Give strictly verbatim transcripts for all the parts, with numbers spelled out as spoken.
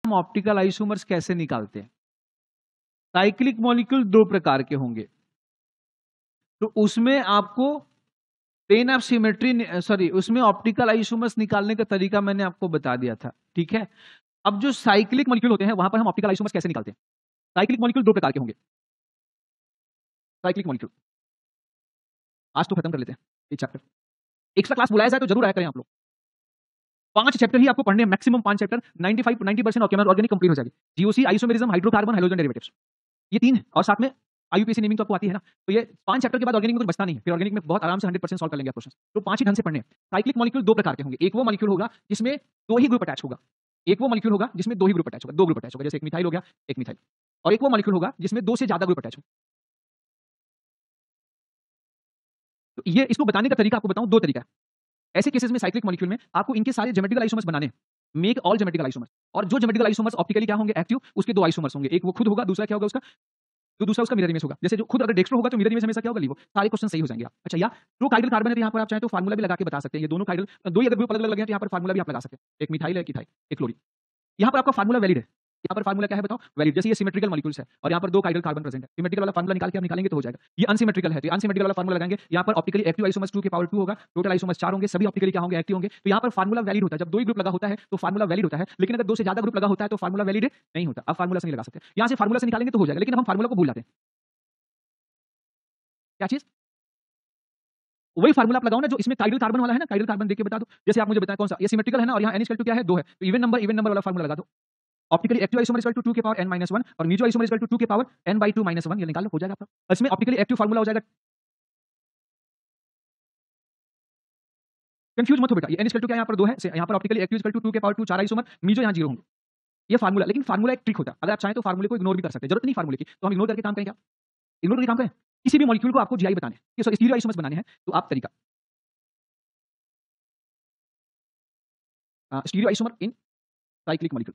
हम optical isomers कैसे निकालते हैं? साइक्लिक मॉलिक्यूल दो प्रकार के होंगे, तो उसमें आपको प्लेन ऑफ सिमेट्री, सॉरी उसमें ऑप्टिकल आइसोमर्स निकालने का तरीका मैंने आपको बता दिया था, ठीक है। अब जो साइक्लिक मॉलिक्यूल होते हैं वहां पर हम ऑप्टिकल आइसोमर्स कैसे निकालते हैं? साइक्लिक मॉलिक्यूल दो प्रकार के होंगे। साइक्लिक मॉलिक्यूल आज तो खत्म कर लेते हैं ये चैप्टर। एक्स्ट्रा क्लास बुलाया जाए तो जरूर आया करें आप लोग। पांच चैप्टर ही आपको पढ़ने हैं, मैक्सिमम पांच चैप्टर, पचानवे नाइंटी परसेंट ऑर्गेनिक कंप्लीट हो जाएगी। GOC, isomerism, hydrocarbon, hydrogen derivatives, ये तीन, और साथ में आईयूपीएसी नेमिंग तो आपको आती है ना। तो ये पांच चैप्टर के बाद ऑर्गेनिक में कुछ बचता नहीं है, फिर ऑर्गेनिक में बहुत आराम से हंड्रेड परसेंट सॉल्व कर लेंगे आप क्वेश्चन। तो पांच ही ढंग से पढ़ने हैं। साइक्लिक मॉलिक्यूल दो प्रकार के होंगे। एक वो मॉलिक्यूल होगा जिसमें दो ही ग्रुप अटैच होगा। एक वो मॉलिक्यूल होगा जिसमें दो ही ग्रुप अटैच होगा, दो ग्रुप अटैच होगा, जैसे एक मिथाइल हो गया, एक मिथाइल। और एक वो मॉलिक्यूल होगा जिसमें दो से ज्यादा ग्रुप अटैच होगा। तो ये इसको बताने का तरीका आपको बताऊं, दो तरीका है। ऐसे केसेस में साइक्लिक मॉलिक्यूल में आपको इनके सारे ज्योमेट्रिकल आइसोमर्स बनाने हैं, मेक ऑल ज्योमेट्रिकल आइसोमर्स। और जो ज्योमेट्रिकल आइसोमर्स ऑप्टिकली क्या होंगे, एक्टिव, उसके दो आइसोमर्स होंगे, एक वो खुद होगा, दूसरा क्या होगा उसका, तो दूसरा उसका मिरर इमेज होगा। जैसे जो खुद अगर डेक्स्ट्रो होगा तो मिरर इमेज हमेशा क्या होगा, लिवो। सारे क्वेश्चन सही हो जाएंगे आप। अच्छा, या ट्रू काइडल कार्बन है तो यहाँ पर आप चाहें तो फार्मूला भी लगा के बता सकते हैं। ये दोनों काइडल, दो ही अगर ग्रुप अलग अलग लगे हैं तो यहाँ पर फार्मूला भी आप लगा सकते हैं। एक मिथाइल है, एक इथाइल, एक क्लोरीन। यहाँ पर आपका फार्मूला वैलिड है। यहाँ पर फार्मूला क्या है बताओ, वैलिड। जैसे ये सिमेट्रिकल मॉलिक्यूल्स है और यहाँ पर दो काइडल कार्बन प्रेजेंट है, सिमेट्रिकल वाला फार्मूला निकाल के आप निकालेंगे तो हो जाएगा। ये अनसिमेट्रिकल है तो अनसिमेट्रिकल वाला फार्मूला लगाएंगे। यहाँ पर ऑप्टिकली एक्टिव आइसोमर्स टू के पावर टू होगा, टोटल आइसोमर्स चार होंगे, सभी ऑप्टिकली क्या होंगे, एक्टिव होंगे। तो यहाँ पर फार्मूला वैलिड होता है। जब दो ही ग्रुप लगा होता है तो फार्मूला वैलिड होता है, लेकिन अगर दो से ज्यादा ग्रुप लगा होता है तो फार्मूला वैलिड नहीं होता। आप फार्मूला से नहीं लगा सकते। यहाँ से फार्मूला से निकालेंगे तो हो जाएगा, लेकिन हम फार्मूला को भूल जाते हैं। क्या चीज? वही फार्मूला आप लगाओ ना जो इसमें काइडल कार्बन वाला है ना, काइडल कार्बन देख के बता दो। जैसे आप मुझे बताएं कौन सा, ये सिमेट्रिकल है ना, और यहाँ n इक्वल टू क्या है, दो है, तो इवन नंबर इवन नंबर वाला फार्मूला लगा दो। Optically active isomer equal to two के पावर n माइनस वन और mutual isomer equal to two के power n by two minus one, ये निकाल लो, हो जाएगा आपका। इसमें ऑप्टिकली एक्टिव फार्मूला हो जाएगा, कंफ्यूज मत हो बेटा। ये n इक्वल टू क्या, यहाँ पर दो है, यहाँ पर optically active equal to two के पावर टू, चार आइसोमर, म्यूचुअल यहाँ जीरो होंगे। ये फार्मूला, लेकिन फार्मूला एक ट्रिक होता है। अगर आप चाहें तो फार्मूले को इग्नोर भी कर सकते हैं, जरूरत नहीं फार्मूले की, तो हम इग्नोर करके काम करें क्या, इग्नोर करके काम करें। किसी भी मॉलिक्यूल को आपको जीआई बताने हैं, सॉरी स्टीरियो आइसोमर्स बनाने हैं, तो आप तरीका stereoisomer in cyclic molecule.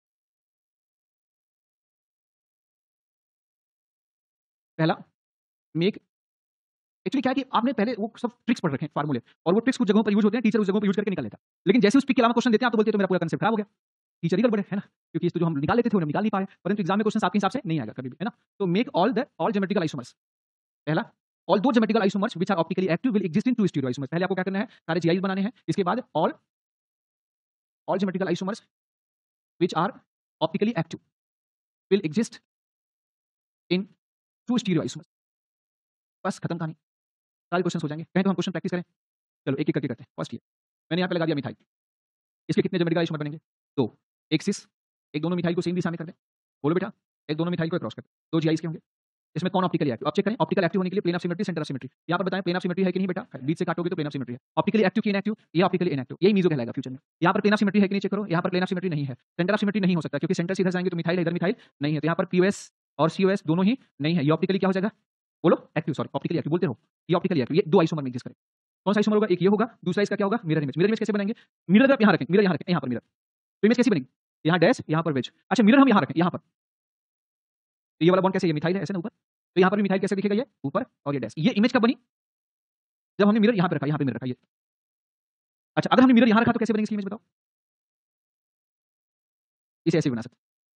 पहला, मेक, एक्चुअली क्या है कि आपने पहले वो सब ट्रिक्स पढ़ रखे हैं फार्मूले, और वो ट्रिक्स कुछ जगहों पर यूज होते हैं, टीचर उस जगहों पर यूज करके निकाल लेता है। लेकिन जैसे उस पिक के अलावा क्वेश्चन देते हैं आप तो बोलते हैं तो मेरा पूरा कांसेप्ट खराब हो गया, टीचर ही गड़बड़ है ना, क्योंकि इस तो जो हम निकाल लेते थे वो हम निकाल नहीं पाए, परंतु एग्जाम में क्वेश्चन आपके हिसाब से नहीं आएगा कभी भी, है ना। तो make all the all geometrical isomers. पहला, ऑल दो geometrical isomers which are optically active will exist in two stereoisomers. पहले आपको क्या करना है, सारे जीआईज बनाने हैं। इसके बाद all all geometrical isomers which are optically active will exist in two stereoisomers. बस खत्म कहानी, सारे क्वेश्चन हो जाएंगे। कहें तो हम क्वेश्चन प्रैक्टिस करें, चलो एक एक करके करते हैं। फर्स्ट ये मैंने यहाँ पे लगा दिया मिथाइल, इसके कितने ज्योमेट्रिकल आइसोमर बनेंगे, दो। एक सिस, एक दोनों मिथाइल को सेम दिशा में कर दें, बोलो बेटा, एक दोनों मिथाइल को क्रॉस कर दें, दो जीआईज के होंगे। इसमें कौन ऑप्टिकली एक्टिव, आप चेक करें। ऑप्टिकल एक्टिव होने के लिए plane of symmetry, centre of symmetry, यहाँ पर बताएं प्लेन ऑफ सिमेट्री है कि नहीं बेटा, बीच से काटोगे तो प्लेन ऑफ सिमेट्री है। ऑप्टिकली एक्टिव की इनएक्टिव, ये ऑप्टिकली इनएक्टिव, यही मीजो कहलाएगा फ्यूचर में। यहाँ पर प्लेन ऑफ सिमेट्री है कि नहीं चेक करो, यहाँ पर प्लेन ऑफ सिमेट्री नहीं है, सेंटर ऑफ सिमेट्री नहीं हो सकता, क्योंकि सेंटर से इधर जाएंगे तो मिथाइल है, इधर मिथाइल नहीं है, तो यहाँ पर पीओएस और सीओएस दोनों ही नहीं है। ये ऑप्टिकली क्या हो जाएगा, बोलो एक्टिव, सॉरी ऑप्टिकली एक्टिव बोलते रहो, ये ऑप्टिकली एक्टिव, ये दो आइसोमर में एग्जिस्ट करें। कौन सा आइसोमर होगा, एक ये होगा, दूसरा इसका क्या होगा, मिरर इमेज। मिरर इमेज कैसे बनाएंगे, मिरर आप यहाँ रखें, मिरर यहाँ रखें, यहाँ पर मिरर, तो इमेज कैसी बनेगी, यहाँ डैश, यहाँ पर वेज। अच्छा मिरर हम यहाँ रखें, यहाँ पर, ये वाला बॉन्ड कैसे, ये मिथाइल है ऐसे ना ऊपर, तो यहाँ पर भी मिथाइल कैसे दिखेगा, ये ऊपर और ये डैश। ये इमेज कब बनी, जब हमने मिरर यहाँ पे रखा, यहाँ पे मिरर रखा ये। अच्छा अगर हमने मिरर यहाँ रखा तो कैसे बनेगी इसकी इमेज बताओ, इसे ऐसे बना सकते।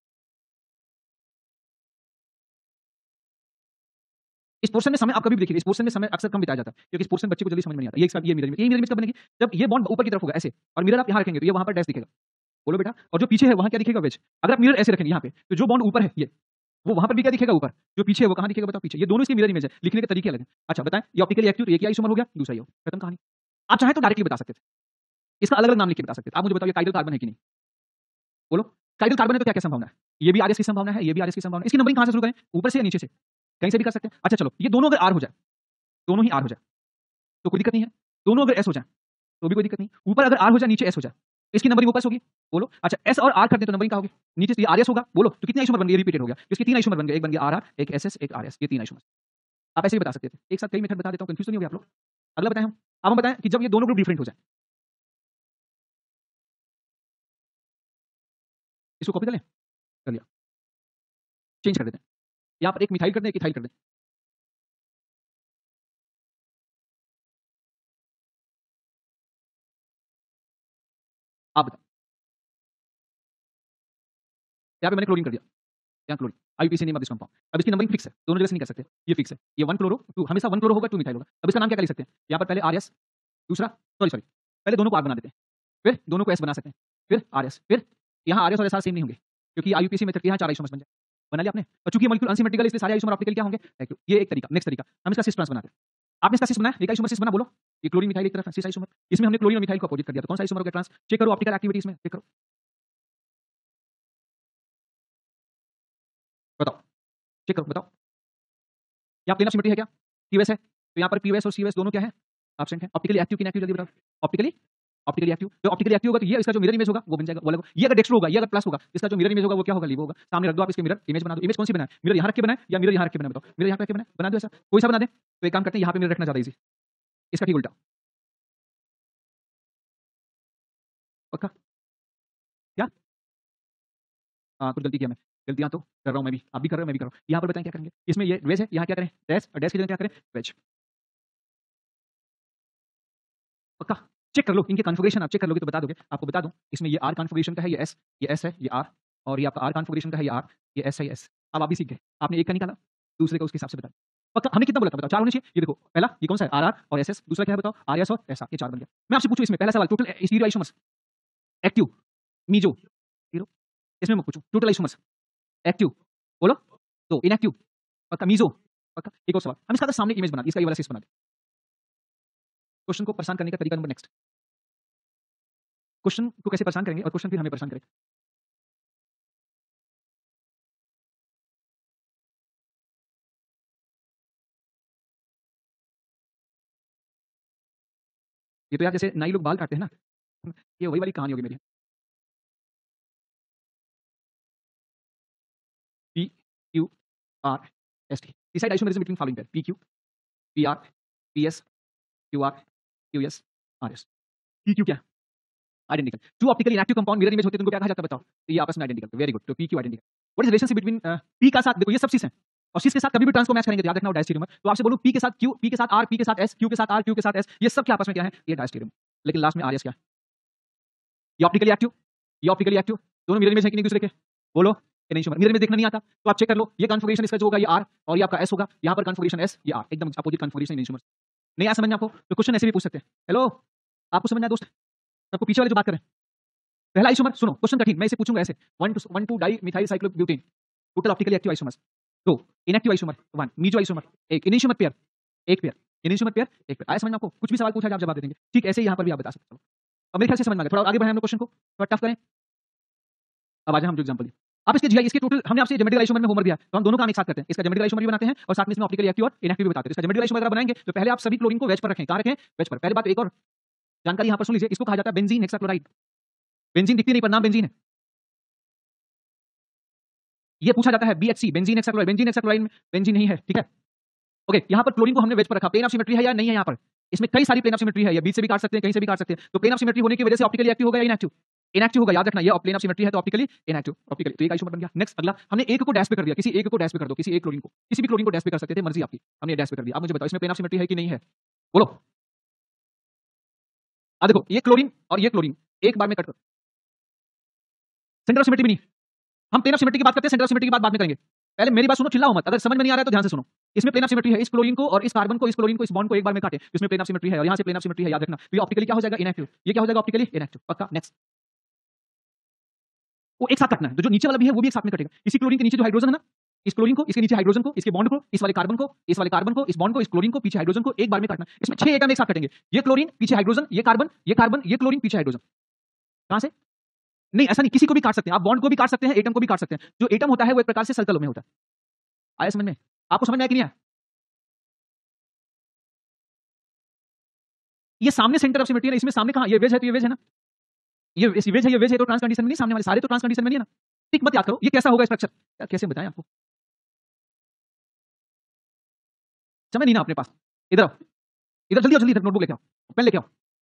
इस पोर्शन में समय आप कभी भी देखिए, इस पोर्शन में समय अक्सर कम बिताया जाता है, क्योंकि इस पोर्शन बच्चे को जल्दी समझ में नहीं आता। ये इसका ये मिरर इमेज, ये मिरर इमेज कब बनेगी, जब ये बॉन्ड ऊपर की तरफ होगा ऐसे, और मिरर आप यहाँ रखेंगे तो ये वहाँ पर डैश दिखेगा, बोलो बेटा, और जो पीछे है वहाँ क्या दिखेगा, वेज। अगर आप मिरर ऐसे रखेंगे यहाँ पे, तो जो बॉन्ड ऊपर है ये, वो वहां पर भी क्या दिखेगा, ऊपर, जो पीछे है वो कहाँ दिखेगा बताओ, पीछे। ये दोनों इसकी मिरर इमेज है, लिखने के तरीके अलग हैं। अच्छा बताएं, ये ऑप्टिकली एक्टिव, एक ही आइसोमर हो गया, दूसरा ये हो, खत्म कहानी। आप चाहे तो डायरेक्टली बता सकते थे, इसका अलग अलग नाम लिख के बता सकते थे। आप मुझे बताओ ये काइडल कार्बन है कि नहीं, बोलो काइडल कार्बन है तो क्या क्या संभावना है, ये भी आरएस की संभावना है, ये भी आरएस की संभावना है। इसकी नंबरिंग कहां से शुरू करें, ऊपर से या नीचे से, कहीं से भी कर सकते हैं। अच्छा चलो ये दोनों अगर आर हो जाए, दोनों ही आर हो जाए तो कोई दिक्कत नहीं है, दोनों अगर एस हो जाए तो भी कोई दिक्कत नहीं। ऊपर अगर आर हो जाए, नीचे एस हो जाए, इसकी नंबरिंग ऊपर से होगी, बोलो। अच्छा एस और आर कर दे तो नंबरिंग क्या होगी, नीचे से आरएस होगा, बोलो। तो कितने आइसोमर बन गए, रिपीटेड हो गया, इसके तीन आइसोमर बन गए, एक बन गया आरआर, एक एसएस, एक आरएस, ये तीन आइसोमर। आप ऐसे ही बता सकते थे, एक साथ कई मेथड बता देता हूं, कंफ्यूज तो नहीं हो गया आप लोग। अगला बताएं हम, अब हम बताएं कि जब ये दोनों ग्रुप डिफरेंट हो जाए, इसको कॉपी कर लें, कर लिया, चेंज कर देते हैं, यहाँ पर एक मिथाइल कर दें, एक इथाइल कर दें। आप बताओ यहाँ पे मैंने क्लोरीन कर दिया, यहाँ chlorine, IUPAC name of this compound. अब इसकी नंबरिंग फिक्स है, दोनों जगह से नहीं कर सकते, ये फिक्स है, ये वन क्लोरो टू, हमेशा वन क्लोरो होगा टू मिथाइल होगा। अब इसका नाम क्या कर सकते हैं, यहाँ पर पहले आर एस, दूसरा सॉरी सॉरी पहले दोनों को आर बना देते हैं, फिर दोनों को एस बना सकते हैं, फिर आर एस, फिर यहाँ आर एस और एस आर सेम नहीं होंगे क्योंकि आईयूपीएसी मेथड के यहाँ चार आइसोमर्स बन जाए, बना लिया आपने। और चूंकि मॉलिक्यूल अनसिमेट्रिकल है इसलिए सारे आइसोमर ऑप्टिकल क्या होंगे, ये एक तरीका। नेक्स्ट तरीका हम इसका सिस ट्रांस बनाते हैं, आपने इसका सिस बनाया, एक आइसोमर सिस बना, बोलो ये क्लोरीन मिथाइल एक तरफ है, सिस आइसोमर, इसमें हमने क्लोरीन और मिथाइल को अपोजिट कर दिया, तो कौन सा आइसोमर हो गया ट्रांस, चेक करो ऑप्टिकल एक्टिविटी इसमें, चेक करो बताओ, चेक करो बताओ, यहाँ प्लेन ऑफ सिमेट्री है क्या, पीओएस है, तो यहाँ पर पीओएस और सीओएस दोनों क्या है, एब्सेंट है। ऑप्टिकली एक्टिव की इनएक्टिव जल्दी बताओ, ऑप्टिकली ऑप्टिकली एक्टिव, तो ऑप्टिकली एक्टिव होगा तो ये इसका जो मिरर इमेज होगा वो बन जाएगा, वो अलग, ये अगर डेक्स्ट्रो होगा, ये अगर प्लस होगा, इसका जो मिरर इमेज होगा वो क्या होगा, लीव होगा। सामने रख दो आप इसके मिरर इमेज बना दो, इमेज कौन सी बनाए, मिरर यहाँ रख के बनाए या मिरर यहाँ रख के बनाए, बताओ मिरर यहाँ रख के बनाए, बना दो ऐसा, कोई सा बना दे। तो एक काम करते हैं, यहाँ पे मिरर रखना ज्यादा इजी, इसका ठीक उल्टा, पक्का क्या, हाँ कुछ गलती किया मैं, गलतियां तो कर रहा हूँ मैं भी, आप भी कर रहे हो मैं भी कर रहा हूँ। यहाँ पर बताएं क्या करेंगे, इसमें ये वेज है, यहाँ क्या करें डैश, और डैश की जगह क्या करें वेज, पक्का चेक कर लो इनके कॉन्फ़िगरेशन, आप चेक कर लोगे तो बता दोगे। आपको बता दूं इसमें ये आर कॉन्फ़िगरेशन का है, ये एस, ये एस है, ये आर, और ये आपका आर कॉन्फ़िगरेशन का है, ये आर, ये एस है, ये एस। अब आप भी सीख गए, आपने एक का निकाला, दूसरे का उसके हिसाब से बता, पक्का। हमने कितना बोला था बताओ, चार होने चाहिए। ये देखो पहला ये कौन सा है, आर आर और एस एस, दूसरा क्या है बताओ आर एस और एस आर, ये चार बन गया। मैं आपसे पूछूं इसमें पहला सवाल, total stereoisomers active meso zero, इसमें मैं पूछूं टोटल आइसोमर्स एक्टिव बोलो दो, इनएक्टिव पक्का मीजो पक्का। एक और सवाल, हम इसका सामने इमेज बना दी, इसका ये वाला सिस बना दे। क्वेश्चन को परेशान करने का तरीका नंबर नेक्स्ट, क्वेश्चन को कैसे परेशान करेंगे और क्वेश्चन फिर हमें परेशान करेगा। ये तो यार जैसे नाई लोग बाल काटते हैं ना, ये वही वाली कहानी होगी मेरी। P Q R S T, decide isomerism between following pair, P Q P R P S Q R Q S R S. P Q क्या, identical, two optically inactive compound mirror image होते हैं तो उनको क्या कहा जाता है बताओ, तो ये आपस में आइडेंटिकल, वेरी गुड। तो P Q identical, what is relationship between P का साथ, देखो ये सब चीज है और cis के साथ कभी भी ट्रांस को मैच करेंगे तो याद रखना वो डायस्टेरियोमर। तो आपसे बोलूं पी के साथ क्यू, पी के साथ आर, पी के साथ एस, क्यू के साथ आर, क्यू के साथ एस, ये सब क्या आपस में क्या है, ये डायस्टेरियम। लेकिन लास्ट में आर एस क्या, ये ऑप्टिकली एक्टिव, ये ऑप्टिकली एक्टिव, दोनों मिरर इमेज है कि नहीं दूसरे के, बोलो एनेंशियोमर। मिरर में देखना नहीं आता तो आप चेक कर लो, ये कॉन्फ़िगरेशन इसका जो होगा ये आर और ये आपका एस होगा, यहाँ पर कॉन्फ़िगरेशन एस, ये आर, एकदम अपोजिट कॉन्फ़िगरेशन एनेंशियोमर। नहीं आया समझ में आपको, तो क्वेश्चन ऐसे भी पूछ सकते हैं। हेलो आपको समझ में आया दोस्त, सबको पीछे वाले जो बात करें, पहला आइसोमर सुनो, क्वेश्चन कठिन, मैं इसे पूछूंगा ऐसे, one two one two dimethyl cyclobutane, total optically active isomers दो, inactive isomer one, meso isomer एक, एनेंशियोमर पेयर एक पेयर, एनेंशियोमर पेयर एक पेयर। आया समझ में आपको, कुछ भी सवाल पूछा जाए आप जवाब दे देंगे, ठीक ऐसे ही यहाँ पर भी आप बता सकते हो। अब मेरे ख्याल से समझ में आ गया, थोड़ा आगे बढ़ाएं हम लोग क्वेश्चन को, थोड़ा टफ करें। अब आ जाए हम जो एग्जांपल दिए, आप इसके जीआई, इसके टोटल हमने आपसे ज्योमेट्रिकल आइसोमर में होमवर्क दिया तो हम दोनों काम एक साथ करते हैं, इसका ज्योमेट्रिकल आइसोमर भी बनाते हैं और साथ में इसमें ऑप्टिकली एक्टिव और इनएक्टिव भी बताते हैं। इसका ज्योमेट्रिकल आइसोमर अगर बनाएंगे तो पहले आप सभी क्लोरीन को वेज पर रखें, कहां रखें वेज पर। पहले बात एक और जानकारी यहां पर सुन लीजिए, इसको कहा जाता है बेंजीन हेक्साक्लोराइड। बेंजीन दिखती नहीं पर नाम बेंजीन है, ये पूछा जाता है BHC benzene hexachloride, benzene hexachloride में बेंजीन नहीं है, ठीक है ओके। यहाँ पर क्लोरीन को हमने वेज पर रखा, प्लेन ऑफ सिमेट्री है या नहीं है, यहाँ पर इसमें कई सारी प्लेन ऑफ सिमेट्री है, या बीच से भी काट सकते हैं कहीं से भी काट सकते हैं, तो प्लेन ऑफ सिमेट्री होने की वजह से ऑप्टिकली एक्टिव होगा या इनएक्टिव, इनएक्टिव होगा, याद रखना ये प्लेन ऑफ सिमेट्री है तो ऑप्टिकली इनएक्टिव, ऑप्टिकली तो एक आइसोमर बन गया। नेक्स्ट अगला, हमने एक को डैश पे कर दिया, किसी एक को डैश पे कर दो, किसी एक क्लोरीन को, किसी भी क्लोरीन को डैश पे कर सकते थे, मर्जी आपकी, हमने डैश पे कर दिया। अब मुझे बताओ इसमें प्लेन ऑफ सिमेट्री है कि नहीं है, बोलो। आ देखो ये क्लोरीन और ये क्लोरीन एक बार में कट कर, सेंटर ऑफ सिमेट्री भी नहीं, हम प्लेन ऑफ सिमेट्री की बात करते हैं, सेंटर ऑफ सिमेट्री की बात बाद में करेंगे। पहले मेरी बात सुनो, चिल्लाओ मत, अगर समझ में नहीं आ रहा है तो ध्यान से सुनो। इसमें प्लेन ऑफ सिमेट्री है, इस क्लोरीन को और इस कार्बन को, इस क्लोरीन को, इस बॉन्ड को एक बार में काटे, इसमें प्लेन ऑफ सिमेट्री है और यहां से प्लेन ऑफ सिमेट्री है, याद रखना। तो ये ऑप्टिकली क्या हो जाएगा इनएक्टिव, ये क्या हो जाएगा ऑप्टिकली इनएक्टिव, पक्का। नेक्स्ट वो एक साथ कटना है, तो जो नीचे वाला भी है वो भी एक साथ में कटेगा। इसी क्लोरीन के नीचे जो हाइड्रोजन है ना, इस क्लोरीन को, इसके नीचे हाइड्रोजन को, इसके बॉन्ड को, इस वाले कार्बन को, इस वाले कार्बन को, इस बॉन्ड को, इस क्लोरीन को, पीछे हाइड्रोजन को एक बार में काटना। इसमें छह एटम एक साथ कटेंगे, ये क्लोरीन पीछे हाइड्रोजन, ये कार्बन, ये कार्बन, ये क्लोरीन पीछे हाइड्रोजन। कहां से, नहीं ऐसा नहीं, किसी को भी काट सकते हैं आप, बॉन्ड को भी काट सकते हैं, एटम को भी काट सकते हैं। जो एटम होता है वो एक प्रकार से सर्कल में होता है। आया समझ में, आपको समझ में आया कि नहीं आया? ये सामने सेंटर ऑफ सिमेट्री है, इसमें सामने कहां, ये वेज है तो ये वेज है ना, ये वेज है, ये वेज है तो ट्रांस कंडीशन में नहीं, सामने वाले सारे तो ट्रांस कंडीशन में नहीं है ना। ठीक मत याद करो ये कैसा होगा स्ट्रक्चर, यार कैसे बताएं आपको, समय नहीं ना अपने पास। इधर आओ, इधर जल्दी आओ, जल्दी इधर नोटबुक लेके आओ, पेन लेके आओ,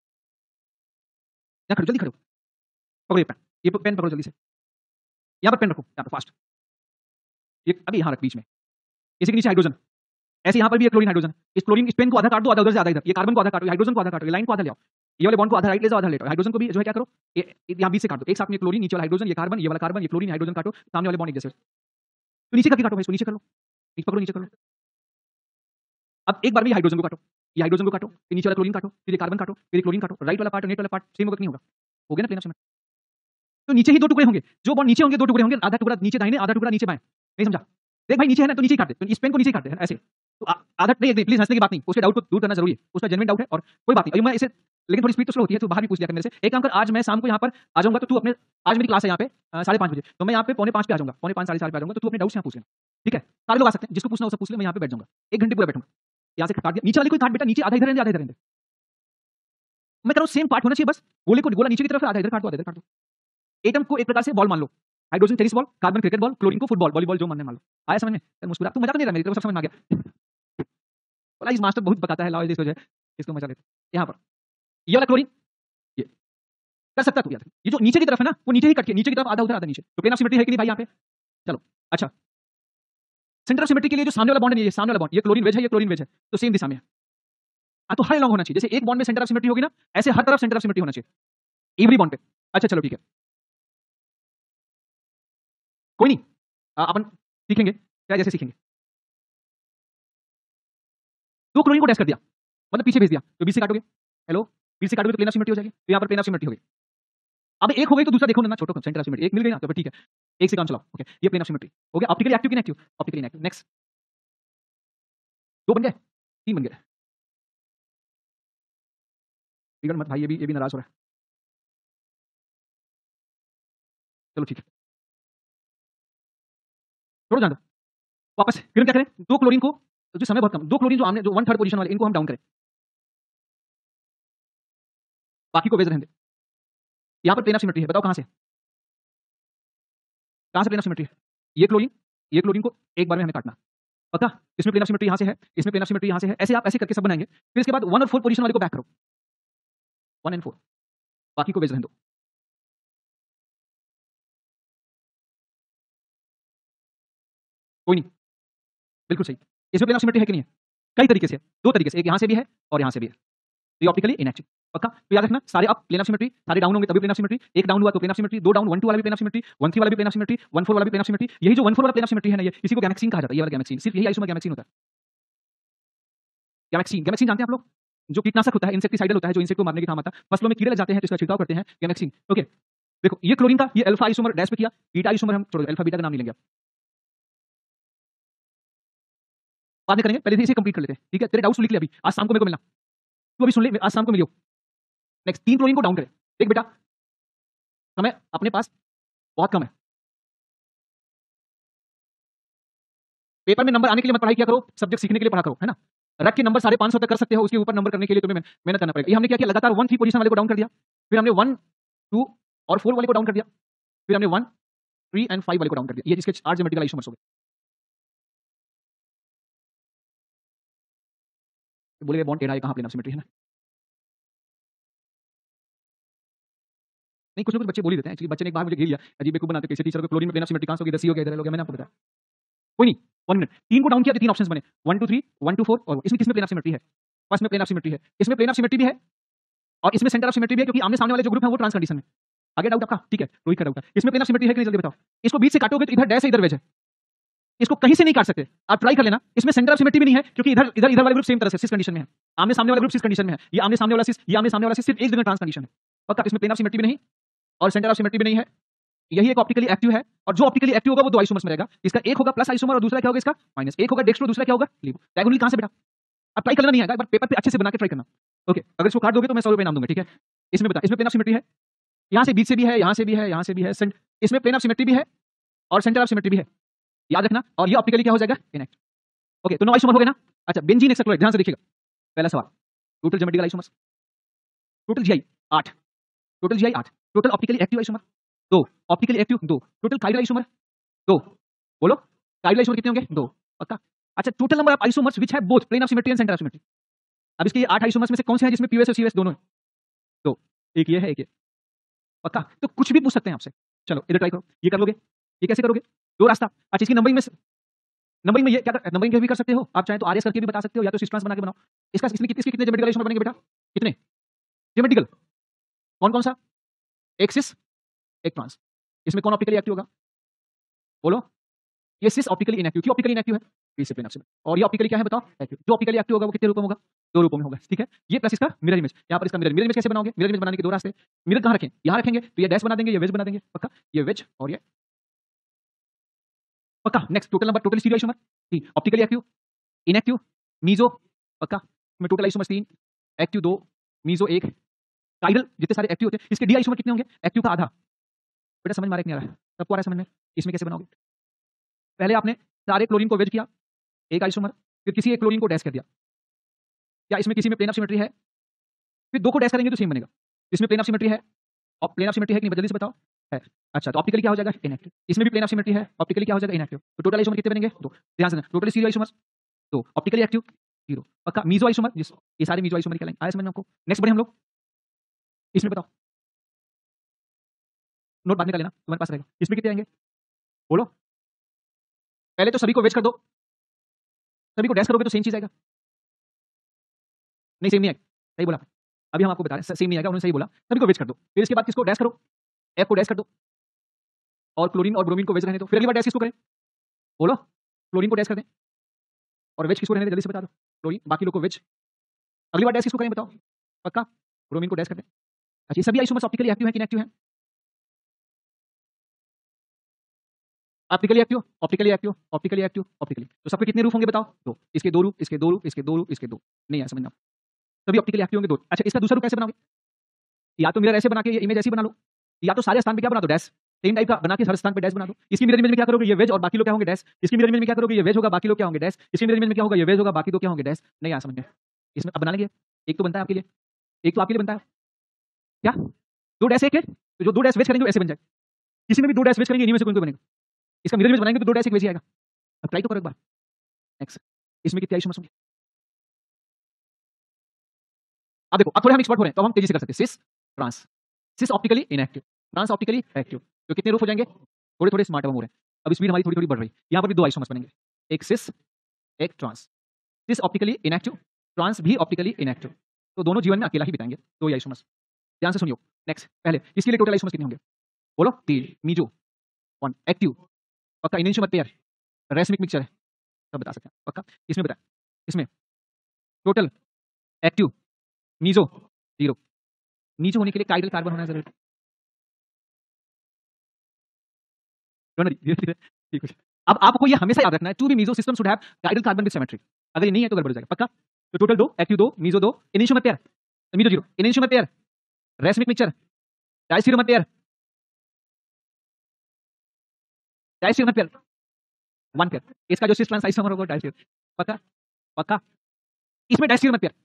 यहाँ खड़ो, जल्दी खड़ो, पकड़ो ये पेन, ये पेन पकड़ो जल्दी से, यहाँ पर पेन रखो, यहाँ पर फास्ट, ये अभी यहाँ रख बीच में, इसी के नीचे हाइड्रोजन, ऐसे यहाँ पर भी एक क्लोरीन हाइड्रोजन, इस क्लोरीन इस पेन को आधा काट दो, आधा उधर से आधा इधर, ये कार्बन को आधा काटो, हाइड्रोजन को आधा काटो, लाइन को आधा ले आओ, ये वाले बॉन्ड को आधा राइट ले जाओ, आधा लेट आओ। हाइड्रोजन को भी जो है क्या करो, ये यहाँ बीच से काट दो, एक साथ में क्लोरीन, नीचे वाला हाइड्रोजन, ये कार्बन, ये वाला कार्बन, ये क्लोरीन, हाइड्रोजन काटो, सामने वाले बॉन्ड एक जैसे। तो नीचे करके काटो भाई, इसको नीचे कर लो, नीचे पकड़ो, नीचे कर लो। अब एक बार में ये हाइड्रोजन को काटो, ये हाइड्रोजन को काटो, फिर नीचे वाला क्लोरीन काटो, फिर ये कार्बन काटो, फिर क्लोरीन काटो, राइट वाला पार्ट और नेट वाला पार्ट सेम होगा कि नहीं होगा? हो गया ना प्लेन ऑफ सिमेट्री। तो नीचे ही दो टुकड़े होंगे, जो बॉन्ड नीचे होंगे दो टुकड़े होंगे, आधा टुकड़ा नीचे दाहिने, आधा टुकड़ा नीचे बाएं। नहीं समझा? देख भाई नीचे है ना, तो नीचे ही काट दे, तो इस पेन को नीचे ही काट दे ऐसे। तो आधा नहीं, प्लीज हंसने की बात नहीं, उसके डाउट को दूर करना जरूरी है, उसका जेन्युइन डाउट है और कोई बात नहीं। मैं इसे, लेकिन थोड़ी स्पीड तो स्लो होती है, तो बाहर भी पूछ लिया कर मेरे से। एक काम कर, आज मैं शाम को यहाँ पर आ जाऊंगा, तो तू अपने, आज मेरी क्लास है यहाँ पे साढ़े पाँच बजे, तो मैं यहाँ पे पौने पाँच पे आ जाऊंगा, पौने पाँच साढ़े चार पे आ जाऊंगा, तो तू अपने डाउट्स यहाँ पूछ लेना, ठीक है? सारे लोग आ सकते हैं, जिसको पूछना हो सब पूछ ले, मैं यहाँ पे बैठ जाऊंगा, एक घंटे पूरा बैठूंगा। यहाँ से काट दिया, नीचे वाली कोई काट बेटा, नीचे आधा इधर रहने, आधा इधर रहने। मैं कह रहा हूँ सेम पार्ट होना चाहिए, बस गोले को गोला नीचे की तरफ, आधा इधर काट दो, आधा इधर काट दो। एटम को एक प्रकार से बॉल मान लो, hydrogen tennis ball, carbon cricket ball, chlorine को फुटबॉल, वॉलीबॉल जो मानने मान लो। आया समझ में? मुस्कुरा, तू मजा तो नहीं रहा मेरी तरफ, सब समझ में आ गया। बोला इस मास्टर बहुत बताता है, लाओ इसको जो है इसको मजा लेते। यहाँ पर ये वाला क्लोरीन, ये कर सकता तू यार, ये जो नीचे की तरफ है ना, वो नीचे ही कट के, नीचे की तरफ आधा उधर आधा नीचे, तो प्लेन ऑफ सिमेट्री है कि नहीं भाई यहाँ पे? चलो अच्छा, सेंटर ऑफ सिमेट्री के लिए जो सामने वाला बॉन्ड है, ये सामने वाला बॉन्ड, ये क्लोरीन वेज है, ये क्लोरीन वेज है, तो सेम दिशा में है। हाँ, तो हर लॉन्ग होना चाहिए, जैसे एक बॉन्ड में सेंटर ऑफ सिमेट्री होगी ना, ऐसे हर तरफ सेंटर ऑफ सिमेट्री होना चाहिए, एवरी बॉन्ड पे। अच्छा चलो ठीक है, कोई नहीं, अपन सीखेंगे क्या, जैसे सीखेंगे। दो क्लोरीन को डैश कर दिया, मतलब पीछे भेज दिया, तो बीच से काटोगे, हेलो, बीच से काटोगे तो प्लेन ऑफ सिमेट्री हो जाएगी, तो यहाँ पर प्लेन ऑफ सिमेट्री हो गई। अब एक हो गई तो दूसरा देखो ना, छोटो सेंटर ऑफ सिमेट्री, एक मिल गई ना, तो ठीक है, एक से काम चलाओ, ओके, ये प्लेन ऑफ सिमेट्री हो गया। ऑप्टिकली एक्टिव कि इनएक्टिव? Optically inactive. नेक्स्ट, दो बन गए, तीन बन गए, बिगड़ मत भाई, ये भी ये भी नाराज हो रहा है। चलो ठीक है, छोड़ो जान दो, वापस फिर हम क्या करें, दो क्लोरीन को, जो समय बहुत कम, दो क्लोरीन जो आमने, जो वन थर्ड पोजीशन वाले, इनको हम डाउन करें, बाकी को वेज रहने दे। यहाँ पर प्लेन ऑफ सिमेट्री है, बताओ कहाँ से, कहाँ से प्लेन ऑफ सिमेट्री है? ये क्लोरीन, ये क्लोरीन को एक बार में हमें काटना, पक्का? इसमें प्लेन ऑफ सिमेट्री यहाँ से है, इसमें प्लेन ऑफ सिमेट्री यहाँ से है, ऐसे आप ऐसे करके सब बनाएंगे। फिर इसके बाद वन और फोर पोजीशन वाले को बैक करो, वन एंड फोर, बाकी को वेज रहने दो। कोई नहीं, बिल्कुल सही। इसमें प्लेन ऑफ सिमेट्री है कि नहीं है? कई तरीके से है, दो तरीके से, एक यहाँ से भी है और यहाँ से भी है, तो ये ऑप्टिकली इनएक्टिव, पक्का? तो याद रखना, सारे अप प्लेन ऑफ सिमेट्री, सारे डाउन होंगे तभी प्लेन ऑफ सिमेट्री, एक डाउन हुआ तो प्लेन ऑफ सिमेट्री, दो डाउन, वन टू वाला भी plane of symmetry, one three वाला भी plane of symmetry, one four वाला भी प्लेन ऑफ सिमेट्री। यही जो वन फोर वाला प्लेन ऑफ सिमेट्री है ना, ये इसी को गैमेक्सीन कहा जाता है, ये वाला गैमेक्सीन, सिर्फ यही आइसोमर गैमेक्सीन होता है। गैमेक्सीन, गैमेक्सीन जानते हैं आप लोग? जो कीटनाशक होता है, इंसेक्टिसाइडल होता है, जो इंसेक्ट को मारने के काम आता है, फसलों में कीड़े लग जाते हैं तो इसका छिड़काव करते हैं, गैमेक्सीन। ओके, देखो ये क्लोरीन का, ये अल्फा आइसोमर डैश पे किया, बीटा आइसोमर हम छोड़ो, अल्फा बीटा का नाम नहीं लेंगे, बाद में करेंगे, पहले इसे कंप्लीट कर लेते हैं, ठीक है? तेरे डाउट्स लिख ले अभी, आज शाम को मेरे को मिलना, तू अभी सुन ले, आज शाम को मिलियो। नेक्स्ट, तीन क्लोरीन को डाउन करें, देख बेटा समय अपने पास बहुत कम है, पेपर में नंबर आने के लिए मत पढ़ाई किया करो, सब्जेक्ट सीखने के लिए पढ़ा करो, है ना? रख के नंबर साढ़े पांच सौ तक कर सकते हो, उसके ऊपर नंबर करने के लिए तुम्हें मेहनत करना पड़ेगा। ये हमने क्या किया, लगातार वन थ्री पोजीशन वाले को डाउन कर दिया, फिर हमने वन टू और फोर वाले को डाउन कर दिया, फिर हमने वन थ्री एंड फाइव वाले को डाउन कर दिया। ये जिसके आठ ज्योमेट्रिकल आइसोमर्स हो गए, बोले बॉन्ड टेढ़ा है, कहाँ प्लेन ऑफ सिमेट्री है ना? नहीं, कुछ ना कुछ बच्चे बोल ही देते हैं, एक्चुअली बच्चे ने एक बार मुझे घेर लिया, अजीब बेवकूफ बनाते कैसे टीचर को, क्लोरीन में प्लेन ऑफ सिमेट्री कहाँ से होगी, इधर सी हो गया, इधर हो गया, मैंने आपको बताया। कोई नहीं, वन मिनट, तीन को डाउन किया तो तीन ऑप्शंस बने, one two three, one two four, और इसमें किसमें प्लेन ऑफ सिमेट्री है? फर्स्ट में प्लेन ऑफ सिमेट्री है, इसमें प्लेन ऑफ सिमेट्री भी है और इसमें सेंटर ऑफ सिमेट्री भी है, क्योंकि आमने सामने वाले जो ग्रुप है वो ट्रांस कंडीशन में। आगे डाउट आपका? ठीक है, रोहित का डाउट है, इसमें प्लेन ऑफ सिमेट्री है कि नहीं, जल्दी बताओ। इसको बीच से काटोगे तो इधर डैश है, इधर वेज है, इसको कहीं से नहीं काट सकते, आप ट्राई कर लेना। इसमें सेंटर ऑफ सिमेट्री भी नहीं है, क्योंकि इधर इधर इधर वाला ग्रुप सेम तरह से सिस कंडीशन में है, आमने सामने वाला ग्रुप सिस कंडीशन में है, ये आमने सामने वाला सिस, ये आमने सामने वाला सिस, सिर्फ एक जगह ट्रांस कंडीशन है, पक्का? इसमें प्लेन ऑफ सिमेट्री भी नहीं और सेंटर ऑफ सिमेट्री भी नहीं है, यही एक ऑप्टिकली एक्टिव है, और जो ऑप्टिकली एक्टिव होगा वो दो आइसोमर्स में रहेगा, इसका एक होगा प्लस आइसोमर और दूसरा क्या होगा इसका माइनस, एक होगा डेक्स्ट्रो, दूसरा क्या होगा लिबो। डायगोनली कहां से बेटा? अब ट्राई करना नहीं है, एक बार पेपर पे अच्छे से बना के ट्राई करना, ओके? अगर इसको काट दोगे तो मैं सौ रुपए इनाम दूंगा, ठीक है? इसमें बता, इसमें प्लेन ऑफ सिमेट्री है, यहाँ से बीच से भी है, यहाँ से भी है, यहाँ से भी है, इसमें प्लेन ऑफ सिमेट्री भी है और सेंटर ऑफ सिमेट्री भी है, याद रखना। और ये ऑप्टिकली क्या हो जाएगा, इनएक्टिव, ओके? तो नौ आइसोमर हो गए ना? अच्छा, बेंजीन हेक्साक्लोराइड, ध्यान से देखिएगा, पहला सवाल, total geometrical isomers, total GI आठ, टोटल जीआई आठ, टोटल ऑप्टिकली एक्टिव आइसोमर दो, ऑप्टिकली एक्टिव दो, टोटल काइरल आइसोमर दो, बोलो काइरल आइसोमर कितने होंगे? दो, पक्का? अच्छा, total number of isomers which have both plane of symmetry and centre of symmetry, अब इसके आठ आइसोमर्स में से कौन से हैं जिसमें पीओएस और सीओएस दोनों हैं? दो, एक ये है, एक ये, पक्का? तो कुछ भी पूछ सकते हैं आपसे, चलो इधर ट्राई करो, ये कर लोगे, ये कैसे करोगे? दो रास्ता, अच्छा इसकी नंबरिंग में, नंबरिंग में ये क्या कर, नंबरिंग भी कर सकते हो आप, चाहे तो आरएस करके भी बता सकते हो, या तो सिस्ट्रांस बना के बनाओ। इसका इसमें इसके कितने ज्योमेट्रिकल आइसोमर बनेंगे बेटा? कितने? ज्योमेट्रिकल कौन कौन सा? एक सिस एक ट्रांस। इसमें कौन ऑप्टिकली एक्टिव होगा? बोलो। ये सिस ऑप्टिकली इनएक्टिव, क्यों ऑप्टिकली इनएक्टिव है? पी से प्लेन ऑफ सिमेट्री। और ये ऑप्टिकली क्या है बताओ? एक्टिव। जो ऑप्टिकली एक्टिव होगा वो कितने रूपों में होगा? दो रूपों में होगा, ठीक है। ये प्लस इसका मिरर इमेज, यहाँ पर इसका मिरर मिरर इमेज कैसे बनाओगे? मिरर इमेज बनाने के दो रास्ते। मिरर कहाँ रखें? यहाँ रखेंगे तो ये डैश बना देंगे, ये वेज बना देंगे, पक्का। ये वेज और ये पक्का। Next total number, total stereoisomer तीन, ऑप्टिकली एक्टिव, इनएक्टिव, मीजो, पक्का। इसमें टोटल आइसोमर तीन, एक्टिव दो, मीजो एक, काइरल जितने सारे एक्टिव होते हैं। इसके डी आइसोमर कितने होंगे? एक्टिव का आधा। बेटा समझ में आ रहा है कि नहीं आ रहा है? सबको आ रहा है समझ में? इसमें कैसे बनाओगे? पहले आपने सारे क्लोरीन को वेज किया, एक आइसोमर, फिर किसी एक क्लोरीन को डैश कर दिया। क्या इसमें किसी में प्लेन ऑफ सिमेट्री है? फिर दो को डैश करेंगे तो सेम बनेगा। इसमें प्लेन ऑफ सिमेट्री है, और प्लेन ऑफ सिमेट्री है कि नहीं, जल्दी से बताओ। है। अच्छा, तो ऑप्टिकली क्या हो जाएगा? इनएक्टिव। इसमें भी प्लेन ऑफ सिमेट्री है, ऑप्टिकली क्या हो जाएगा? इनएक्टिव। तो टोटल आइसोमर कितने बनेंगे? दो। ध्यान से, टोटल स्टीरियो आइसोमर दो, ऑप्टिकली एक्टिव जीरो, पक्का। मीजो आइसोमर, जिस ये सारे मीजो आइसोमर कहलाएंगे। आया समझ में आपको? नेक्स्ट बढ़े हम लोग। इसमें बताओ, नोट बाद में कर लेना, तुम्हारे पास रहेगा। इसमें कितने आएंगे? बोलो। पहले तो सभी को वेज कर दो, सभी को डैश करोगे तो सेम चीज आएगा। नहीं सेम नहीं आएगा, सही बोला। अभी हम आपको बता रहे हैं सेम नहीं आएगा, उन्होंने सही बोला। सभी को वेज कर दो, फिर इसके बाद किसको डैश करो? एफ को डैश कर दो, और क्लोरीन और ब्रोमीन को वेज रहने दो। फिर अगली बार डैश किसको करें? बोलो। क्लोरीन को डैश कर दें, और वेज किसको रहने दें? जल्दी से बता दो। क्लोरीन, बाकी लोग को वेज। अगली बार डैश किसको करें बताओ? पक्का। ब्रोमीन को डैश कर दें। अच्छा, ये सभी आइसोमर्स ऑप्टिकली एक्टिव है कि इनएक्टिव है? Optically active, optically active, optically active, optically. तो सबके कितने रूप होंगे बताओ? दो। इसके दो रूप, इसके दो रूप, इसके दो रूप, इसके दो। नहीं है समझना? सभी ऑप्टिकली एक्टिव होंगे दो। अच्छा, इसका दूसरा रूप कैसे बनाओगे? या तो मिरर ऐसे बना के ये इमेज ऐसी बना लो, या तो सारे स्थान पे क्या बना दो? डैश। सेम टाइप का बना के हर स्थान पे डैश बना दो। इसकी मिरर इमेज में क्या करोगे? ये वेज और बाकी लोग क्या होंगे? डैश। इसकी मिरर इमेज में क्या करोगे? ये वेज होगा, बाकी लोग क्या होंगे? डैश। इसकी मिरर इमेज में क्या होगा? ये वेज होगा, बाकी दो क्या होंगे? डैश। नहीं आ समझ में? इसमें अब बना लेंगे। एक तो बनता है आपके लिए, एक तो आपके लिए बनता है। क्या? दो डैश एक है, तो जो दो डैश वेज करेंगे ऐसे बन जाए। किसी में भी दो डैश वेज करेंगे, इन्हीं में से कोई कोई बनेगा। इसका मिरर इमेज बनाएंगे तो दो डैश एक वेज ही आएगा। अब ट्राई तो करो एक बार। नेक्स्ट, इसमें कितने आइसोमर्स होंगे? अब देखो, अब थोड़े हम एक्सपर्ट हो रहे हैं तो हम तेजी से कर सकते हैं। Cis trans, cis optically inactive, trans optically active. तो कितने रूप हो जाएंगे? थोड़े थोड़े स्मार्ट हम हो रहे हैं। अब स्पीड हमारी थोड़ी थोड़ी बढ़ रही है। यहाँ पर भी दो आइसोमर्स बनेंगे, एक सिस एक trans. Cis optically inactive, trans भी ऑप्टिकली इनएक्टिव। तो दोनों जीवन में अकेला ही बिताएंगे, दो ही आइसोमर्स। ध्यान से सुनियो। नेक्स्ट, पहले इसके लिए टोटल आइसोमर्स कितने होंगे? बोलो। तीन। मीजो वन, एक्टिव पक्का, इनेंशियोमर पेयर, रेसमिक मिक्सचर है, सब बता सकते हैं पक्का। इसमें बता, इसमें total active meso zero. Meso होने के लिए काइरल कार्बन होना जरूरी है। ठीक है। अब आपको ये हमेशा याद रखना है, to be meso system should have chiral carbon with symmetry. अगर ये नहीं है तो गड़बड़ हो जाएगा पक्का। तो टोटल दो, एक्टिव दो, मीजो दो, enantiomer pair, meso zero, enantiomer pair, racemic mixture, diastereomer pair, diastereomer pair, one pair. इसका जो सिस ट्रांस आइसोमर होगा डायस्टीरियोमर, पक्का पक्का। इसमें डायस्टीरियोमर पेयर,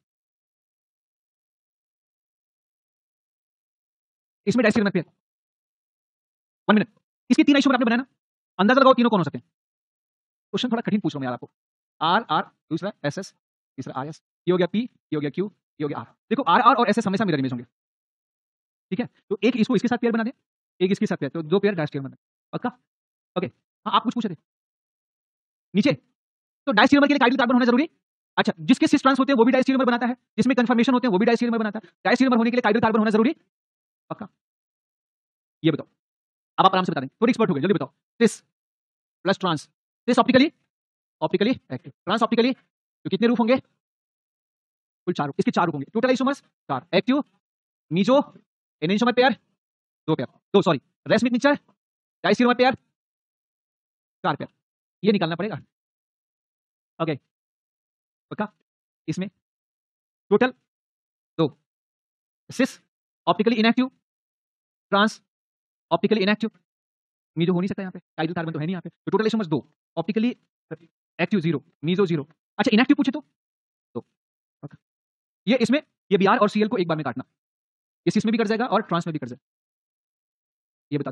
इसमें डायस्टीरियोमर पेयर। वन मिनट, इसके तीन आइसोमर आपने बनाया ना, अंदाजा लगाओ तीनों कौन हो सकते हैं? क्वेश्चन थोड़ा कठिन पूछ रहा हूं यार आपको। आर आर, दूसरा एस एस, तीसरा आर एस। ये हो गया पी, ये हो गया क्यू, ये हो गया आर। देखो आर आर और एस एस हमेशा मिरर इमेज होंगे, ठीक है। तो एक इसको इसके साथ पेयर बना दे, एक इसके साथ पेयर, तो दो पेयर डायस्टीरियोमर बना, पक्का। ओके। हाँ, आप कुछ पूछ रहे थे नीचे। तो डायस्टीरियोमर के लिए काइरल कार्बन होना जरूरी। अच्छा, जिसके सिस ट्रांस होते हैं वो भी डायस्टीरियोमर बनाता है, जिसमें कन्फर्मेशन होते हैं वो भी डायस्टीरियोमर बनाता है। डायस्टीरियोमर होने के लिए काइरल कार्बन होना जरूरी, पक्का। ये बताओ, अब आप आराम से बता देंगे, थोड़ी एक्सपर्ट हो गए, जल्दी बताओ। Cis plus trans, cis optically optically active, trans optically, तो कितने रूप होंगे? कुल चार रूप। इसके चार रूप होंगे। टोटल आइसोमर्स चार, एक्टिव, मीजो, एनेंशियोमर पेयर, दो पेयर, दो sorry, racemic mixture, diastereomer pair, चार पेयर। ये निकालना पड़ेगा, ओके पक्का। इसमें टोटल दो, cis optically inactive, trans optically inactive, meso हो नहीं सकता यहाँ पे, काइरल कार्बन तो है नहीं यहाँ पे। तो टोटल आइसोमर्स दो, optically active zero, meso zero. अच्छा, इनएक्टिव पूछे तो दो, पक्का। ये इसमें ये बी आर और सी एल को एक बार में काटना, ये सिस में भी कट जाएगा और ट्रांस में भी कट जाएगा। ये बता दो।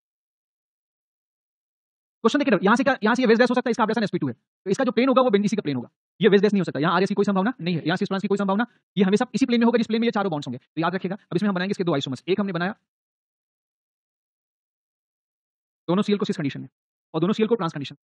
क्वेश्चन देखिए, यहाँ से क्या, यहाँ से ये वेज गैस हो सकता है, इसका ऑपरेशन एस पी टू है, तो इसका जो प्लेन होगा वो बेंजीसी का प्लेन होगा। ये वेज गैस नहीं हो सकता, यहाँ आर एस की कोई संभावना नहीं है, यहाँ सिस ट्रांस की कोई संभावना। ये हमेशा इसी प्लेन में होगा जिस प्लेन में ये चारों बॉन्ड्स होंगे। तो याद रखिएगा। अब इसमें हम बनाएंगे इसके दो आइसोमर्स। एक हमने बनाया दोनों सीएल को सिस कंडीशन में और दोनों सीएल को ट्रांस कंडीशन।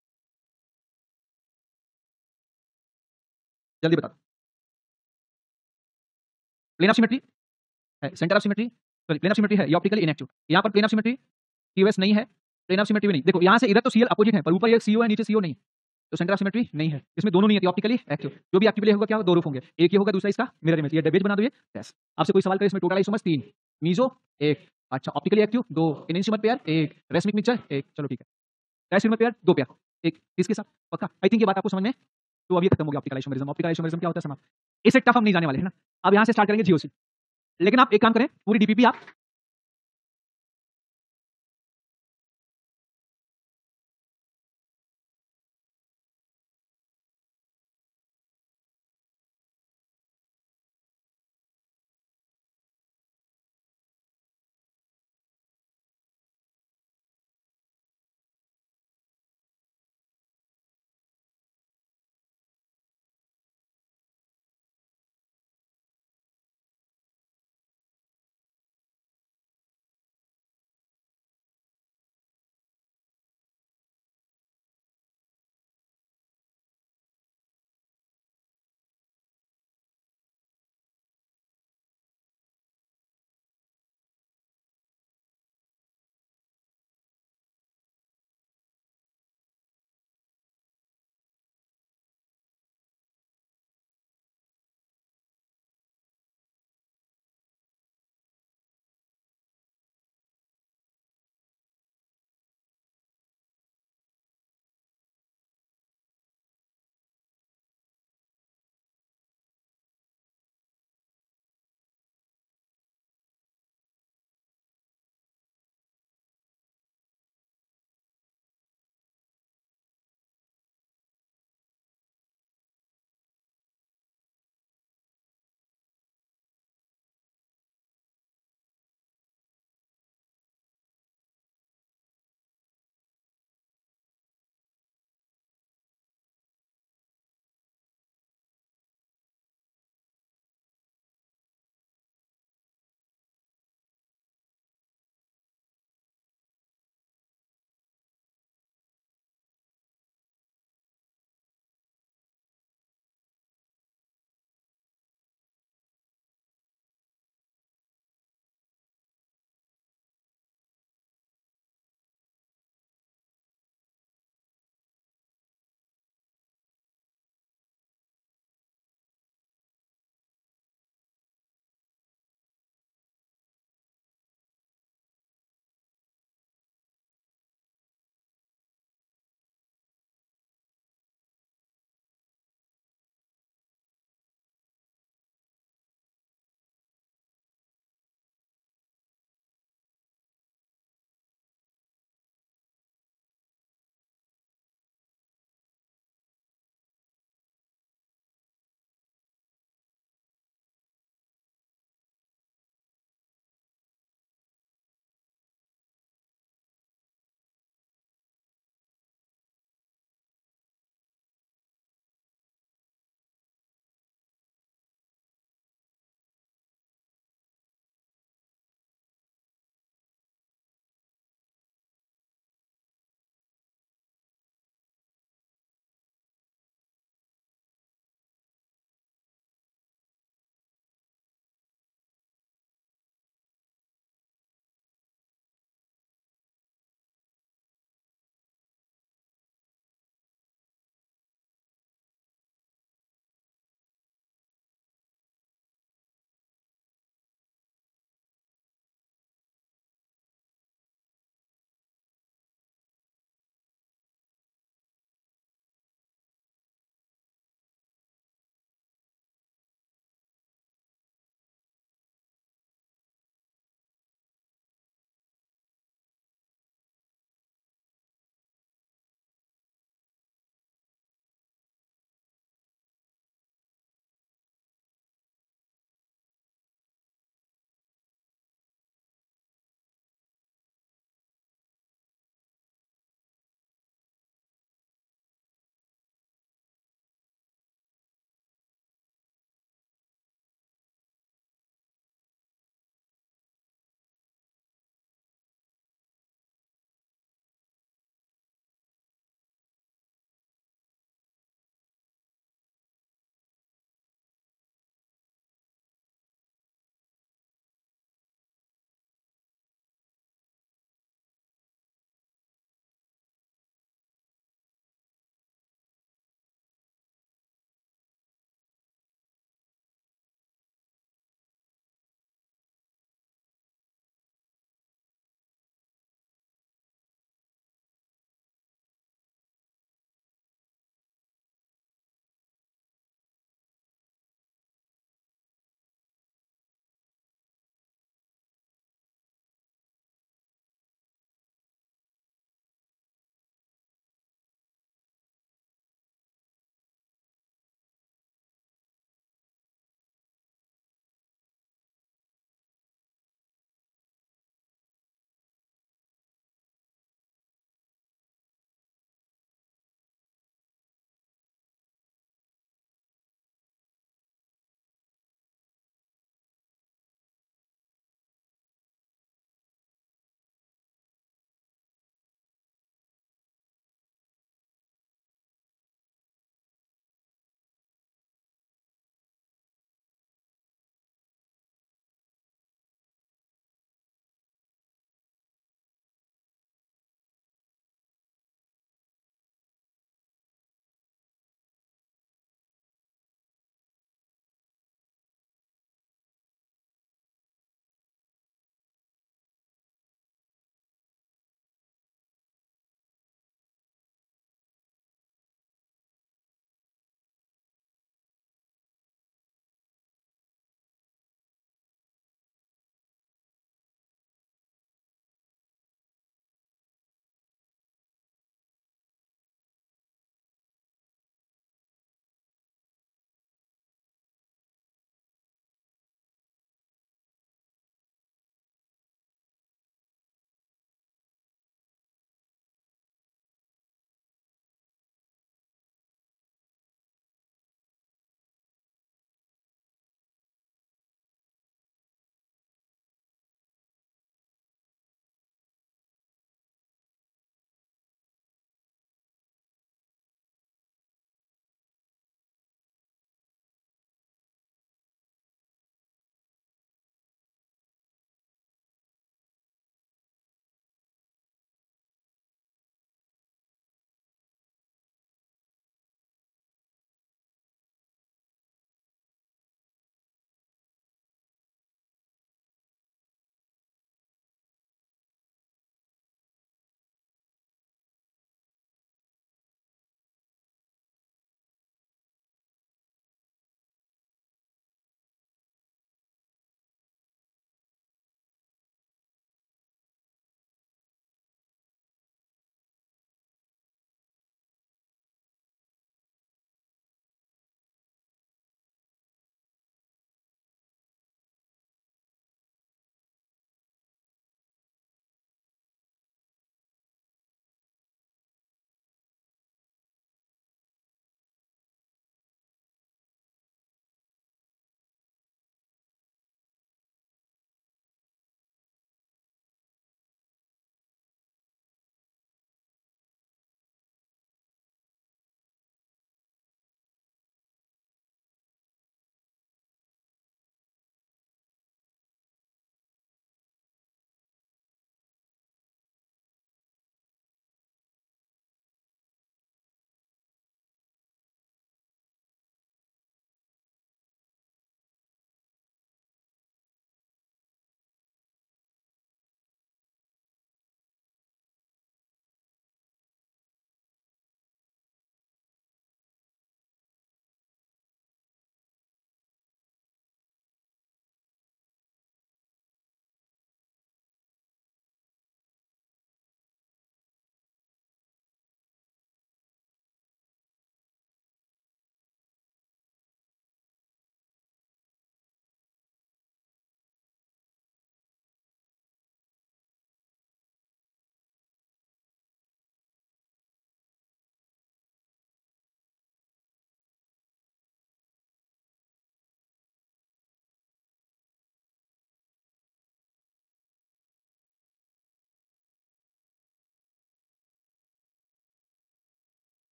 जल्दी बता दो। प्लेन ऑफ सिमेट्री है, centre of symmetry sorry plane of symmetry है, ये ऑप्टिकली इनएक्टिव। यहाँ पर प्लेन ऑफ सिमेट्री टीओएस नहीं है, प्लेन ऑफ सिमेट्री भी नहीं। देखो यहाँ से इधर तो सीएल अपोजिट है, पर ऊपर ये सीओ है, नीचे सीओ नहीं, तो सेंटर ऑफ सिमेट्री नहीं है, इसमें दोनों नहीं है, ऑप्टिकली एक्टिव। जो भी एक्टिवली होगा क्या होगा, दो रूप होंगे, एक ये होगा, दूसरा इसका मिरर इमेज। ये डेबेज बना दो, ये टेस्ट। आपसे कोई सवाल करे इसमें टोटल आइसोमर्स तीन, मीजो एक, अच्छा ऑप्टिकली एक्टिव दो, एनेंशियमर पेयर एक, रेसमिक मिक्सचर एक, चलो ठीक है, डायस्टेरियोमर पेयर दो पेयर एक, इसके साथ पक्का। आई थिंक ये बात आपको समझ में तो अभी खत्म हो गया ऑप्टिकल आइसोमेरिज्म। ऑप्टिकल आइसोमेरिज्म क्या होता है समाप्त। इसे टफ हम नहीं जाने वाले है ना। अब यहाँ से स्टार्ट करेंगे जीओसी। लेकिन आप एक काम करें, पूरी डीपीपी आप